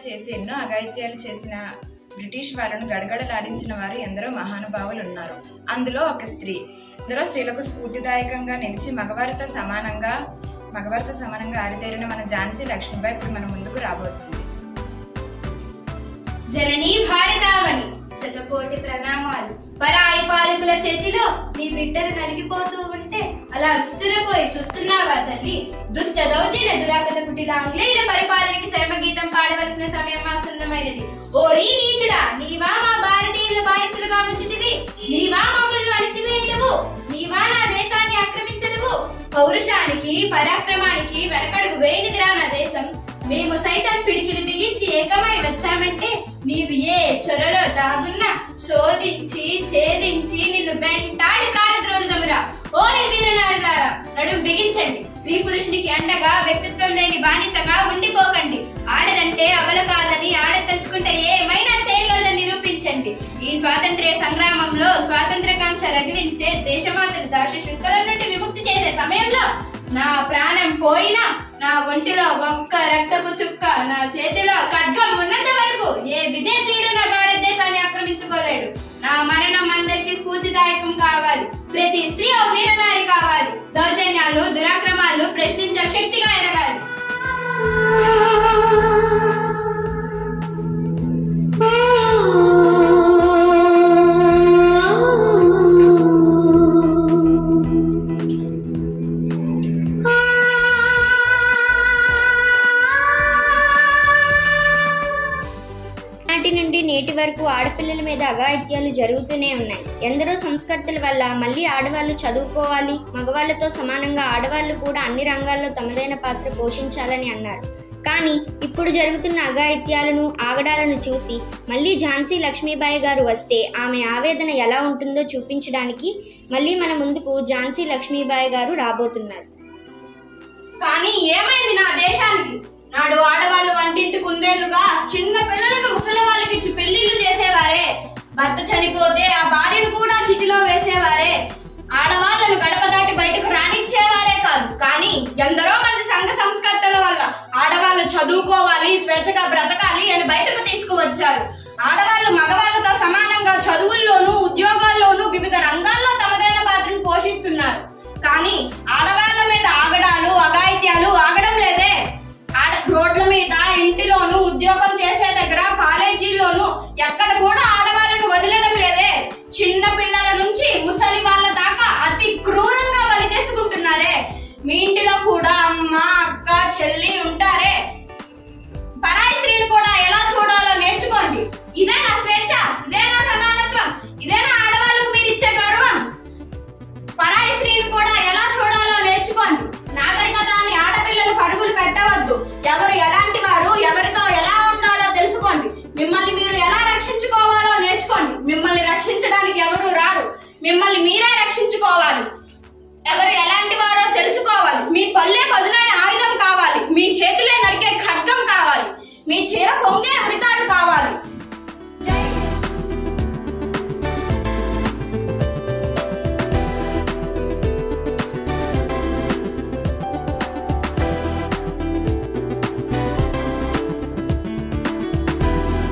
చేసి ఎన్నో అఘాయిత్యాలు చేసిన బ్రిటిష్ వాళ్ళను గడగడలాడించిన వారు ఎందరో మహానుభావులు ఉన్నారు. అందులో ఒక స్త్రీ. ఎందరో స్త్రీలకు స్ఫూర్తిదాయకంగా నిలిచి మగవారితో సమానంగా ఆరితేరిన మన ఝాన్సీ లక్ష్మీబాయి ఇప్పుడు మన ముందుకు రాబోతుంది. జననీ భారతావని శతకోటి ప్రణామాలు. పరాయి పాలకుల చేతిలో నీ బిడ్డలు నలిగిపోతూ ఉంటే అలా విస్తురపోయి చూస్తున్నావా తల్లి? దుష్ట దౌర్జన్య దురాగత కుటిల ఆంగ్లేయుల పరిపాలనకి చరమగీతం పాడవలసిన సమయం ఆసన్నమైనది. ఓరీ నీచుడా, నీవా మా భారతీయుల బానిసలుగా ఉంచితివి? నీవా మమ్మల్ని అణిచివేయదవు? నీవా నా దేశాన్ని ఆక్రమించదవు? పౌరుషానికి పరాక్రమానికి వెనకడుగు వేయనిదిరా నా దేశం. మేము సైతం పిడికిలు బిగించి ఏకమై వచ్చామంటే నీవు ఏ చొరలో దాగున్నా శోధించి ఛేదించి నిన్ను వెంటాడి ప్రాణద్రోలుదమురా. ఓరి వీరనారులారా, నడుం బిగించండి. స్త్రీ పురుషునికి అండగా వ్యక్తిత్వం లేని బానిసగా ఉండిపోకండి. ఆడదంటే అవల కాదని, ఆడదలుచుకుంటే ఏమైనా చేయగలదని నిరూపించండి. ఈ స్వాతంత్ర్య సంగ్రామంలో స్వాతంత్ర్యకాంక్ష రగిలించే దేశమాతను దాశ శృంఖల నుండి విముక్తి చేసే సమయంలో నా ప్రాణం పోయినా, నా ఒంటిలో ఒక్క రక్తపు చుక్క, నా చేతిలో ఖడ్గం ఉన్నంత వరకు ఏ విదేశీయుడు నా భారతదేశాన్ని ఆక్రమించుకోలేడు. నా మరణం అందరికీ స్ఫూర్తిదాయకం కావాలి. ప్రతి స్త్రీ ఓ వీరనారి కావాలి. దౌర్జన్యాలు దురాక్రమాలు ప్రశ్నించే శక్తిగా ఎదగాలి. నేటి వరకు ఆడపిల్లల మీద అఘాయిత్యాలు జరుగుతూనే ఉన్నాయి. ఎందరో సంస్కర్తల వల్ల మళ్ళీ ఆడవాళ్లు చదువుకోవాలి, మగవాళ్లతో సమానంగా ఆడవాళ్లు కూడా అన్ని రంగాల్లో తమదైన పాత్ర పోషించాలని అన్నారు. కానీ ఇప్పుడు జరుగుతున్న అఘాయిత్యాలను, ఆగడాలను చూసి మళ్ళీ ఝాన్సీ లక్ష్మీబాయి గారు వస్తే ఆమె ఆవేదన ఎలా ఉంటుందో చూపించడానికి మళ్ళీ మన ముందుకు ఝాన్సీ లక్ష్మీబాయి గారు రాబోతున్నారు. కానీ ఏమైంది నా దేశానికి? నాడు ఆడవాళ్ళు వంటింటి కుందేళ్లుగా చిన్న పిల్లలను ముసలి వాళ్ళకి ఇచ్చి పెళ్లిళ్లు చేసేవారే. భర్త చనిపోతే ఆ భార్యను కూడా చితిలో వేసేవారే. ఆడవాళ్లను గడప దాటి బయటకు రానిచ్చేవారే కాదు. కానీ ఎందరో మంది సంఘ సంస్కర్తల వల్ల ఆడవాళ్ళు చదువుకోవాలి, స్వేచ్ఛగా బ్రతకాలి అని బయటకు తీసుకువచ్చారు. ఆడవాళ్ళు మగవాళ్ళతో సమానంగా చదువుల్లోనూ ఉద్యోగాల్లోనూ వివిధ రంగాల్లో తమదైన పాత్రను పోషిస్తున్నారు. కానీ ఆడవాళ్ల మీద ఆగడాలు, అఘాయిత్యాలు ఆగడం లేదే. రోడ్ల మీద, ఇంటిలోను, ఉద్యోగం చేసే దగ్గర, కాలేజీల్లోనూ ఎక్కడ కూడా ఆడవాళ్ళను వదిలడం లేదే. చిన్న పిల్లల నుంచి ముసలి వాళ్ళ దాకా అతి క్రూరంగా బలి చేసుకుంటున్నారే. మీ ఇంటిలో కూడా అమ్మ, అక్క, చెల్లి ఉంటారే. పరాయి స్త్రీలు కూడా ఎలా చూడాలో నేర్చుకోండి. ఇదేనా స్వేచ్ఛ? ఇదేనా సమానత్వం? ఇదేనా ఆడవాళ్ళకు మీరు ఇచ్చే గౌరవం? పరాయి స్త్రీలు కూడా ఎలా చూడాలో నేర్చుకోండి. నాగరికతని ఆడపిల్లలు పరుగులు పెట్టవద్దు. ఎవరు ఎలాంటి వారు, ఎవరితో ఎలా ఉండాలో తెలుసుకోండి. మిమ్మల్ని మీరు ఎలా రక్షించుకోవాలో నేర్చుకోండి. మిమ్మల్ని రక్షించడానికి ఎవరు రారు, మిమ్మల్ని మీరే రక్షించుకోవాలి. ఎవరు ఎలాంటి వారో తెలుసుకోవాలి. మీ పల్లె పదునైన ఆయుధం కావాలి. మీ చేతులే నరికే ఖడ్గం కావాలి. మీ చీర పొంగే ఉరితాడు కావాలి.